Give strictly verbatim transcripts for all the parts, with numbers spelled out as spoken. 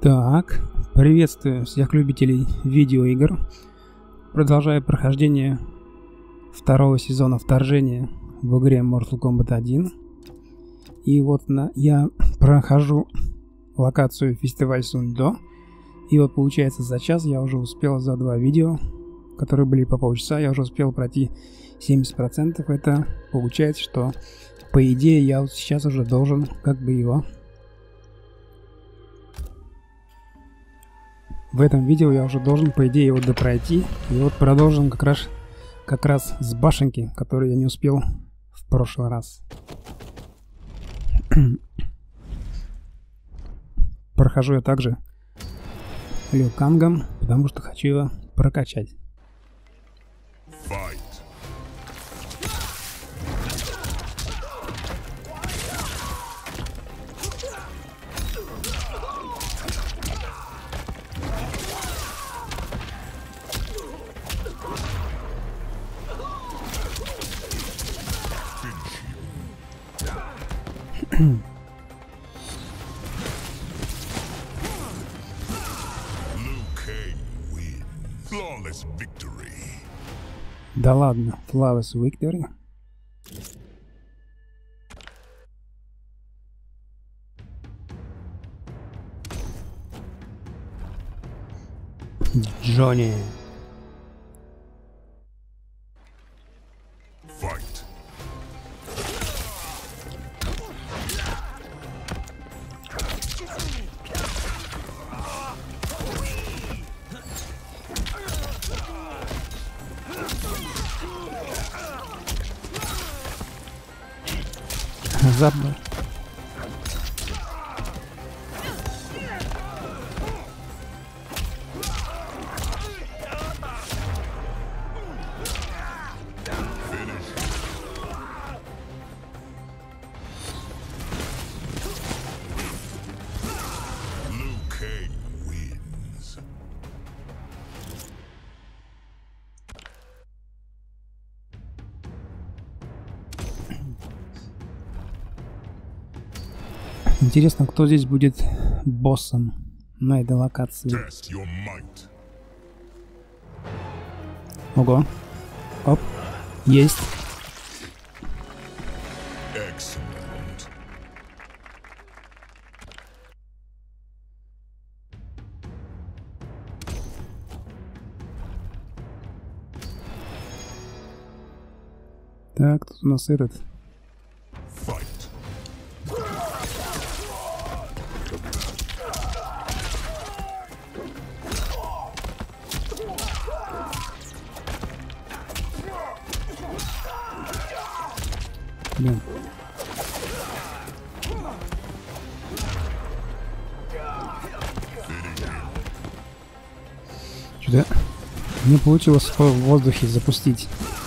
Так, приветствую всех любителей видеоигр. Продолжаю прохождение второго сезона вторжения в игре Mortal Kombat один. И вот на, я прохожу локацию фестиваль Сундо. И вот получается за час я уже успел, за два видео, которые были по полчаса, я уже успел пройти семьдесят процентов. Это получается, что по идее я вот сейчас уже должен как бы его... В этом видео я уже должен, по идее, его допройти. И вот продолжим как раз, как раз с башенки, которую я не успел в прошлый раз. Прохожу я также Лю Кангом, потому что хочу его прокачать. Fight. Да ладно, Flawless Victory. Джонни. Fight. Забыл. Интересно, кто здесь будет боссом на этой локации. Ого. Оп. Есть. Excellent. Так, тут у нас этот... Блин. Что-то не получилось в воздухе запустить.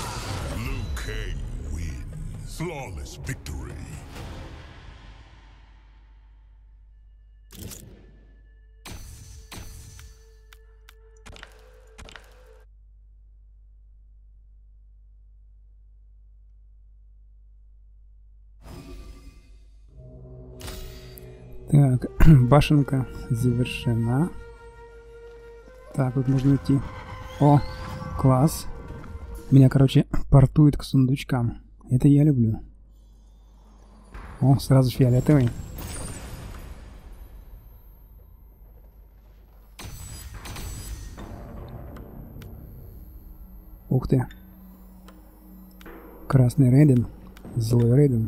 Так, башенка завершена. Так, вот можно идти. О, класс. Меня, короче, портует к сундучкам. Это я люблю. О, сразу фиолетовый. Ух ты. Красный Рейден. Злой Рейден.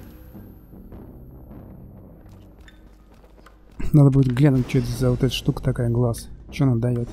Надо будет глянуть, что это за вот эта штука такая, глаз. Что она дает?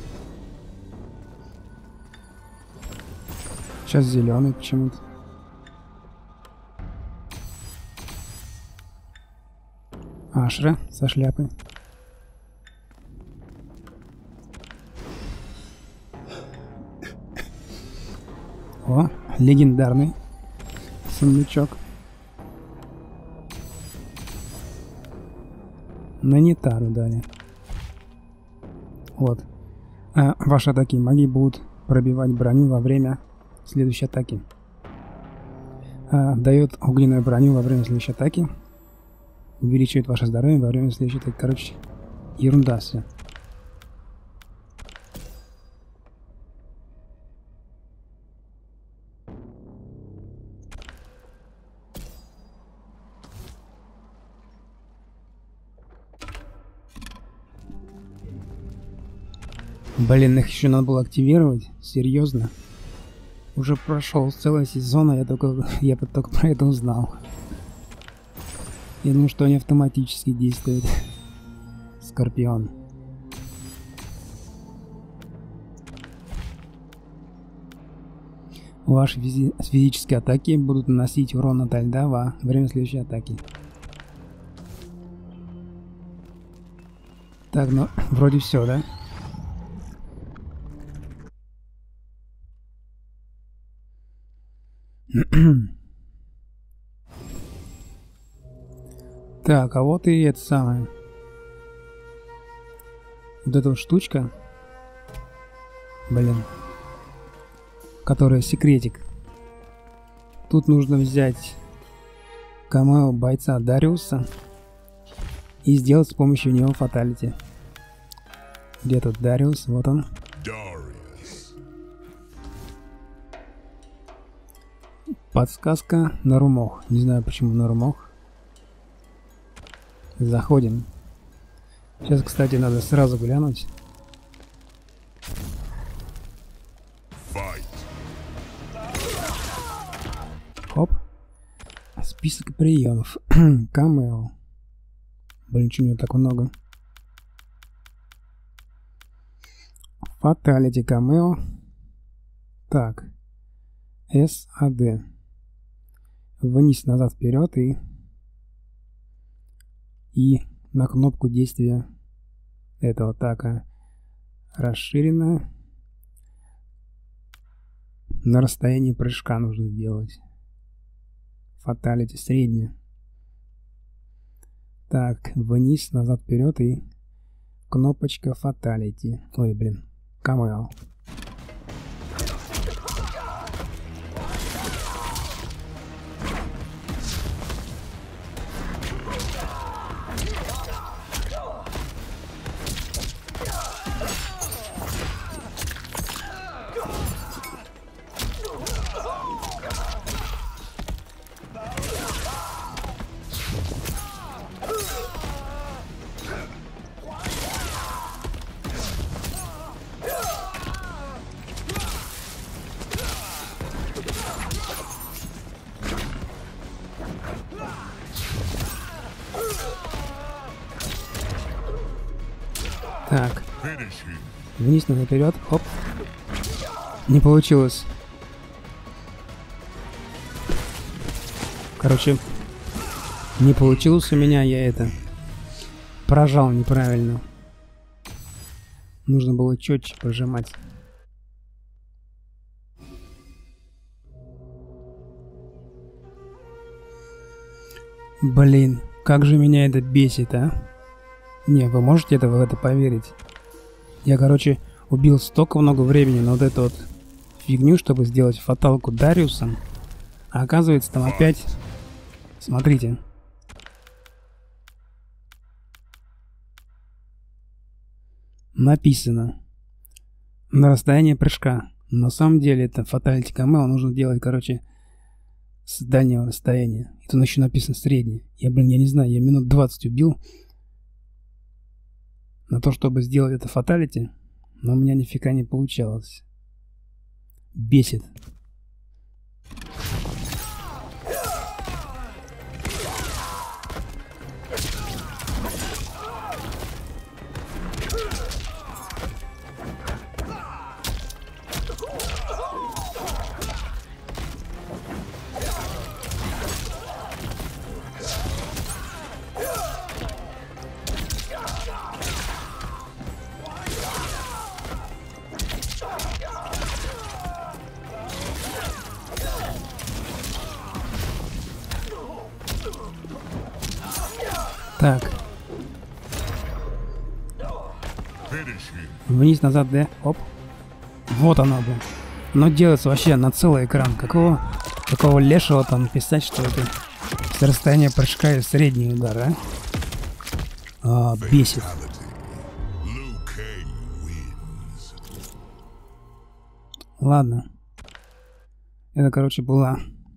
Сейчас зеленый почему-то. Ашра со шляпой. О, легендарный сундучок. На Нитару дали. Вот. А ваши атаки магии будут пробивать броню во время следующей атаки. А, дает огненную броню во время следующей атаки. Увеличивает ваше здоровье во время следующей атаки. Короче, Ерунда все. Блин, их еще надо было активировать? Серьезно? Уже прошел целый сезон, а я только, я только про это узнал. Я думаю, что они автоматически действуют. Скорпион. Ваши физи физические атаки будут наносить урон от льда во время следующей атаки. Так, ну, вроде все, да? Так, а вот и это самое. Вот эта вот штучка. Блин. Которая секретик. Тут нужно взять камео бойца Дариуса и сделать с помощью него фаталити. Где тут Дариус? Вот он. Подсказка на Румох. Не знаю, почему на Румох. Заходим. Сейчас, кстати, надо сразу глянуть. Хоп. Список приемов. Камео. Блин, что у него так много? Фаталити камео. Так. эс а дэ. Вниз, назад, вперед и и на кнопку действия этого атака расширенная. На расстоянии прыжка нужно сделать. Фаталити средняя. Так, вниз, назад, вперед и кнопочка фаталити. Ой, блин, камео. Так. Вниз, назад, вперед. Хоп. Не получилось. Короче, не получилось у меня, я это прожал неправильно. Нужно было четче прожимать. Блин, как же меня это бесит, а? Не, вы можете это, в это поверить? Я, короче, убил столько много времени на вот эту вот фигню, чтобы сделать фаталку Дариусом. А оказывается, там опять... Смотрите. Написано. На расстояние прыжка. На самом деле, это фаталити камео нужно делать, короче, с дальнего расстояния. И тут еще написано среднее. Я, блин, я не знаю, я минут двадцать убил на то, чтобы сделать это фаталити, но у меня нифига не получалось. Бесит. Так. Вниз, назад, да? Оп. Вот оно, блин. Но делается вообще на целый экран. Какого, какого лешего там писать, что это с расстояния прыжка и средний удар, а? А, бесит. Ладно. Это, короче, была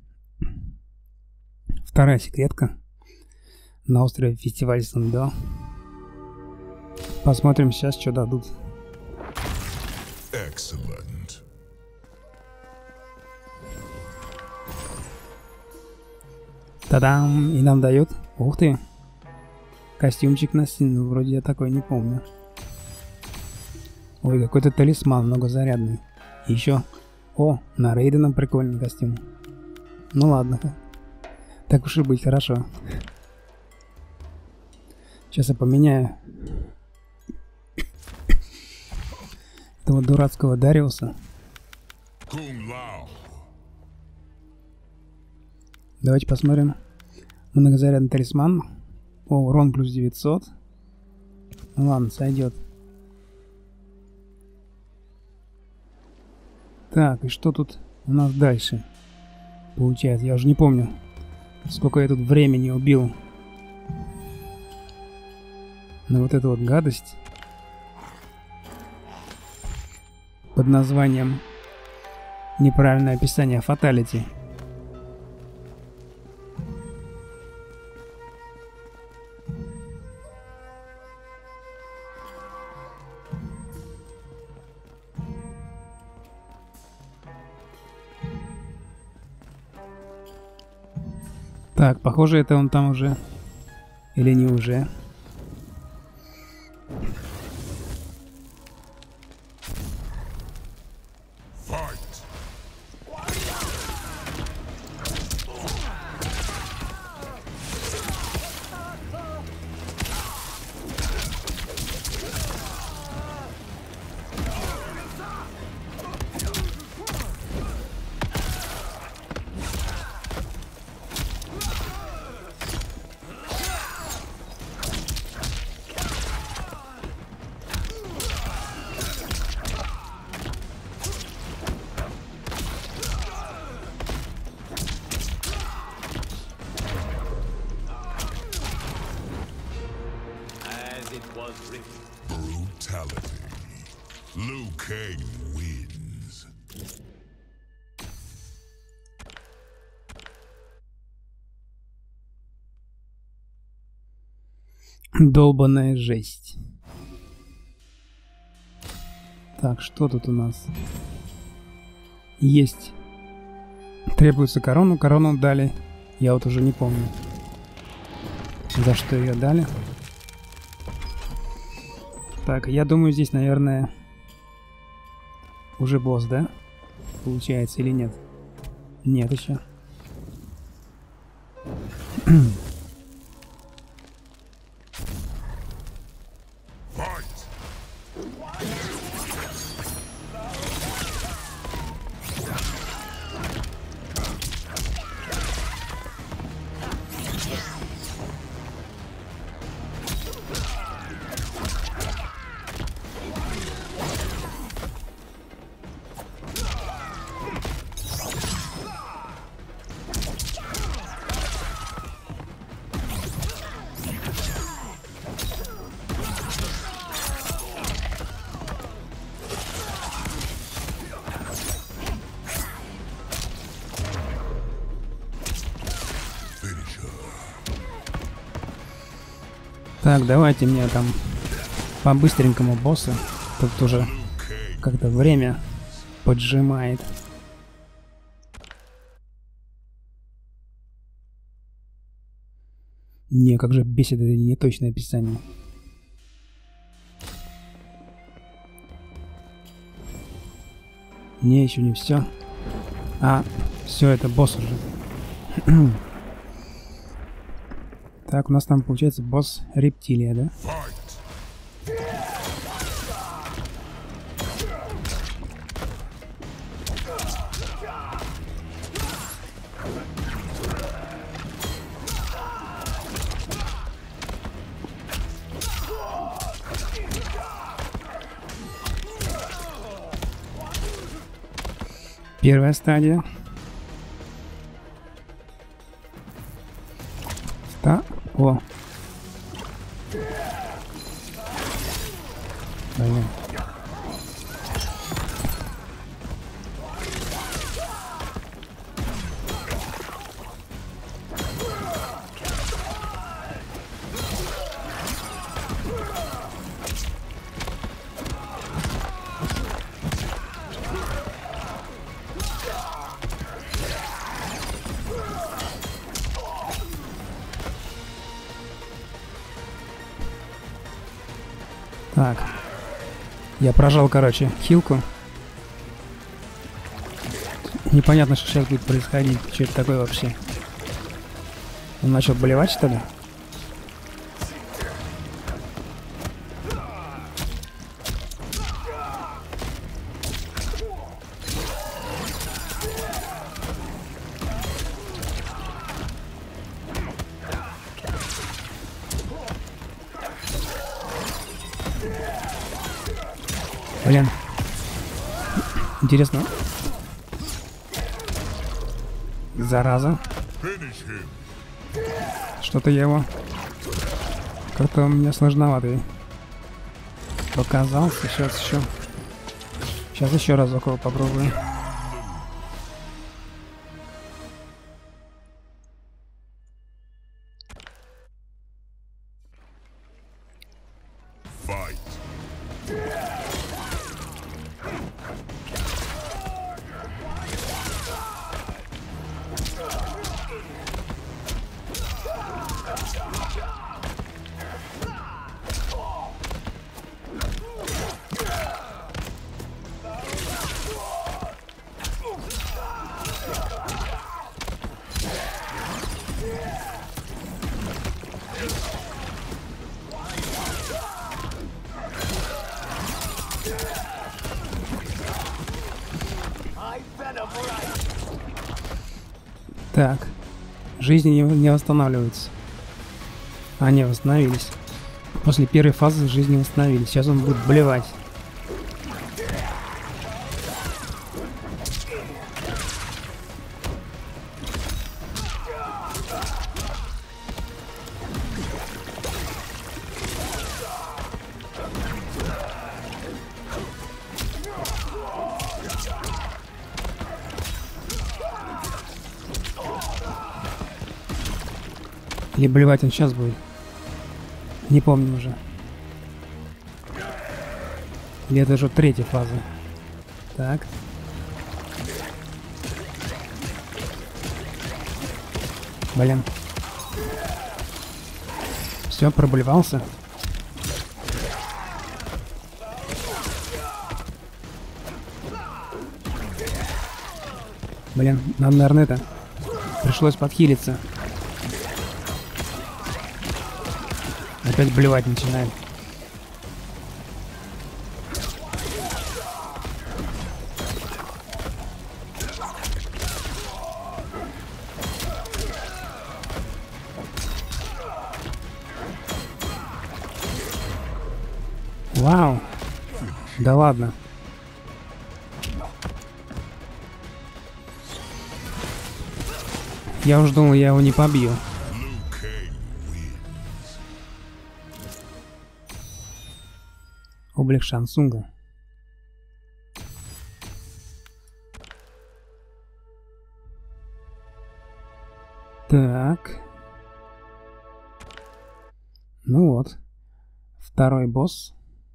вторая секретка на острове Фестиваль Сандо. Посмотрим сейчас, что дадут. Excellent. Та-дам! И нам дают. Ух ты! Костюмчик на стену. Вроде я такой не помню. Ой, какой-то талисман многозарядный. И еще. О, на Рейдена прикольный костюм. Ну ладно. Так уж и быть, хорошо. Сейчас я поменяю этого дурацкого Дариуса. Давайте посмотрим. Многозарядный талисман. О, урон плюс девятьсот. Ну ладно, сойдет. Так, и что тут у нас дальше получается? Я уже не помню, сколько я тут времени убил на вот эту вот гадость под названием неправильное описание фаталити. Так, похоже, это он там уже. Или не уже. Brutality. Liu Kang wins. Долбаная жесть. Так, что тут у нас? Есть. Требуется корону. Корону дали. Я вот уже не помню, за что ее дали. Так, я думаю, здесь, наверное, уже босс, да? Получается или нет? Нет еще. Так, давайте мне там по-быстренькому босса. Тут уже как-то время поджимает. Не, как же бесит это неточное описание. Не, еще не все. А, все, это босс уже. Так, у нас там получается босс рептилия, да? Первая стадия. Ста... О. Блин. Так. Я прожал, короче, хилку. Непонятно, что сейчас будет происходить. Что это такое вообще? Он начал болевать, что ли? Блин. Интересно. Зараза. Что-то я его... Как-то у меня сложноватый показался. Сейчас еще... Сейчас еще разок его попробую. Так, жизни не, не восстанавливаются. Они восстановились. После первой фазы жизни восстановились. Сейчас он будет блевать. Или блевать он сейчас будет? Не помню уже. Или это уже третья фаза? Так. Блин. Все, проблевался. Блин, надо, наверное, это... Пришлось подхилиться. Опять блевать начинает. Вау. Да ладно. Я уж думал, я его не побью. Облик Шансунга. Так. Ну вот. Второй босс.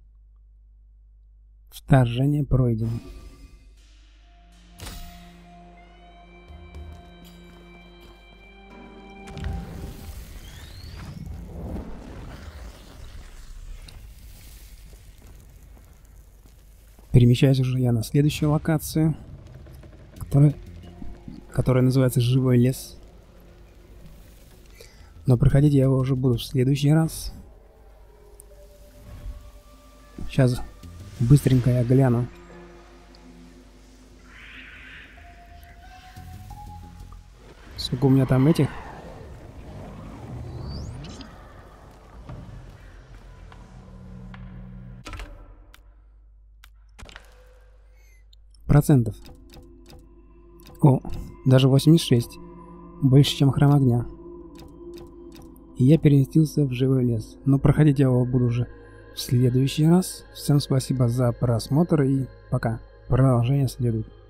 Вторжение пройдено. Перемещаюсь уже я на следующую локацию, которая, которая называется Живой лес. Но проходить я его уже буду в следующий раз. Сейчас быстренько я гляну. Сколько у меня там этих? Процентов. О, даже восемьдесят шесть. Больше, чем Храм Огня. И я переместился в Живой лес. Но проходить я его буду уже в следующий раз. Всем спасибо за просмотр и пока. Продолжение следует.